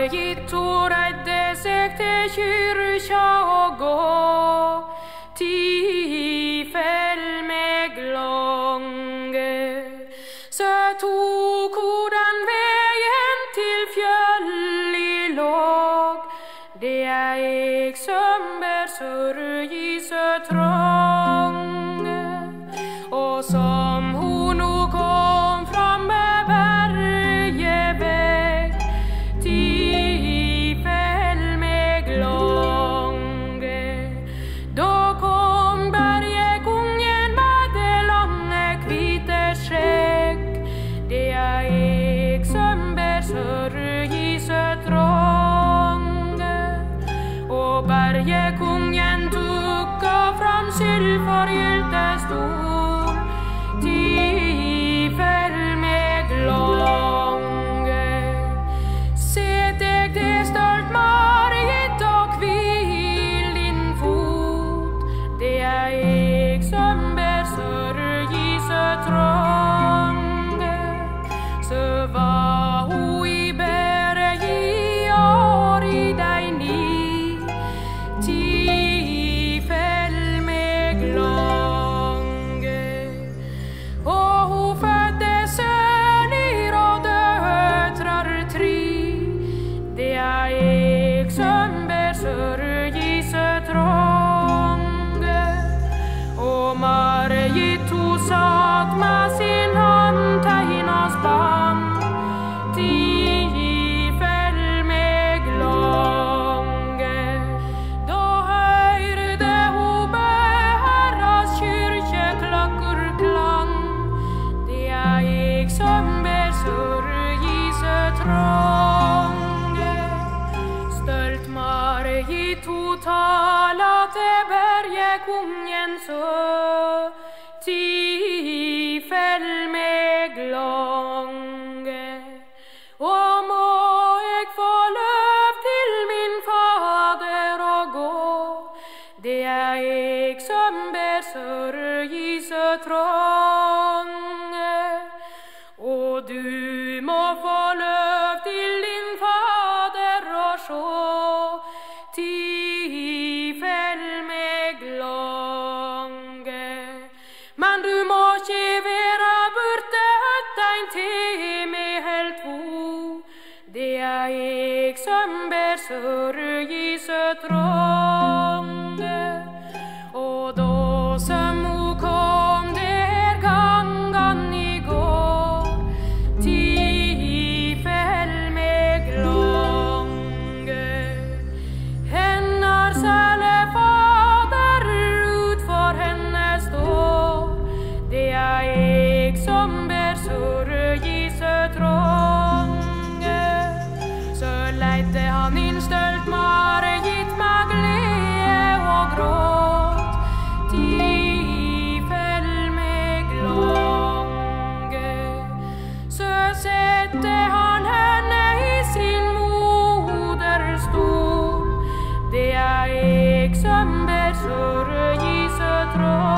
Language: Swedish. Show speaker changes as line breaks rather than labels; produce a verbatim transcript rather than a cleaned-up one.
Marit redde seg til kyrkja og gå, tifel meg lange. Så tok ho den veien til fjøll i låg, det er eg som ber sørgi så trange. Og som ho nå kom fram med berget vekk, tifel meg lange. Da kom bergkongen med det lange hvite skjegg, det er eg som ber sørgi så trange. Og bergkongen tukka fram sølvforgylte stol, tifel meg lange. Se deg det stolt Marit og hvil din fot, det er eg som ber sørgi så trange. Så var ho i berget i år i dei ni, tifel meg lange. Og ho fødde sønner og døtrar tre, det er eg som ber sørgi så trange. Og Marit ho satt med sin hand tegna spann, tifel meg lange. Da høyrde ho Herras kyrkjeklokker klang, det er eg som ber sørgi så trange. Stolt Marit ho tala til bergkongen så, tifel meg lange. Og må eg få løv til min fader å gå, det er eg som ber sørgi så trange. Og du må få løv til din fader å sjå, tifel meg lange. Men du må ikke vera borte ein time helt tvo, det er eg som ber sørgi så trange. Og da som ho kom der gangan i går, tifel meg lange. Hennar sæle fader ut for henne står, det er eg som ber sørgi så trange. Så leidde han inn stolt Marit med glede og gråt, tifel meg lange. Så sette han henne i sin moders stol, det er eg som ber sørgi så trange.